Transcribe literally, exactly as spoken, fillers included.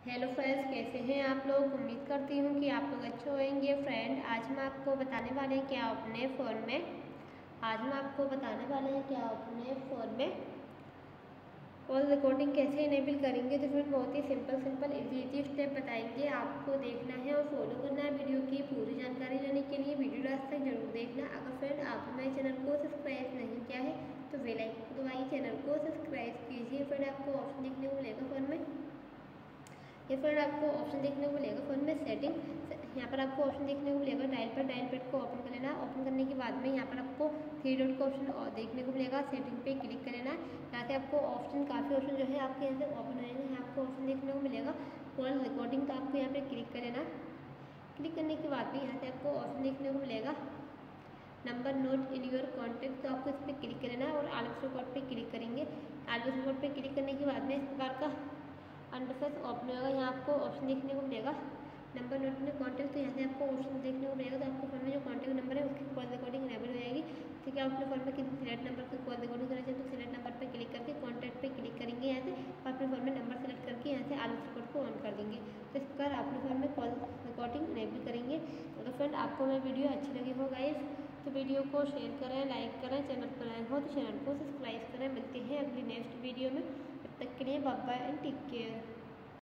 Hello friends, कैसे हैं आप लोग। उम्मीद करती हूँ कि आप लोग अच्छे होंगे। फ्रेंड, आज हम आपको बताने वाले हैं क्या अपने फ़ोन में आज हम आपको बताने वाले हैं क्या अपने फ़ोन में कॉल रिकॉर्डिंग कैसे इनेबल करेंगे। तो फिर बहुत ही simple simple easy easy step बताएंगे, आपको देखना है और फॉलो करना है। वीडियो की पूरी जानकारी लेने के लिए वीडियो लास्ट तक जरूर देखना। अगर फ्रेंड आपने मेरे चैनल को सब्सक्राइब नहीं किया है तो बेल आइकन को दबाइए, चैनल को सब्सक्राइब कीजिए। फ्रेंड, आपको ऑप्शन देखने को मिलेगा फ़ोन में ये फ्रेंड आपको ऑप्शन देखने को मिलेगा फ़ोन में सेटिंग। यहाँ पर आपको ऑप्शन देखने को मिलेगा डायल पर डायल पैड को ओपन कर लेना। ओपन करने के बाद में यहाँ पर आपको थ्री डॉट का ऑप्शन और देखने को मिलेगा, सेटिंग पे क्लिक कर लेना। यहाँ से आपको ऑप्शन काफ़ी ऑप्शन जो है आपके यहाँ से ओपन रहेंगे। यहाँ आपको ऑप्शन देखने को मिलेगा कॉल रिकॉर्डिंग, तो आपको यहाँ पे क्लिक कर लेना। क्लिक करने के बाद में यहाँ से आपको ऑप्शन देखने को मिलेगा number note in your contact, तो आपको इस पर क्लिक कर लेना और आलस रिकॉर्ड पे क्लिक करेंगे। आलस रिकॉर्ड पे क्लिक करने के बाद में इस प्रकार का इंटरफेस ओपन होगा। यहाँ आपको ऑप्शन देखने को मिलेगा नंबर नोट में कॉन्टैक्ट, तो यहाँ से आपको ऑप्शन देखने को मिलेगा। तो आपको फोन में जो कॉन्टैक्ट नंबर है उसकी कॉल रिकॉर्डिंग इनेबल हो जाएगी। ठीक है, आपने फोन में किसी सिलेक्ट नंबर की कॉल रिकॉर्डिंग करना चाहिए तो सिलेक्ट नंबर पर क्लिक करके कॉन्टैक्ट पे क्लिक करेंगे। यहाँ से अपने फोन में नंबर सेलेक्ट करके यहाँ से आलस रिकॉर्ड को ऑन कर देंगे। तो इस प्रकार अपने फोन में कॉल रिकॉर्डिंग इनेबल करेंगे। तो फ्रेंड, आपको मेरी वीडियो अच्छी लगी हो गाइस तो वीडियो को शेयर करें, लाइक करें। चैनल पर आए हो तो चैनल को सब्सक्राइब करें। मिलते हैं अगली नेक्स्ट वीडियो में, तब तक के लिए bye bye and take care.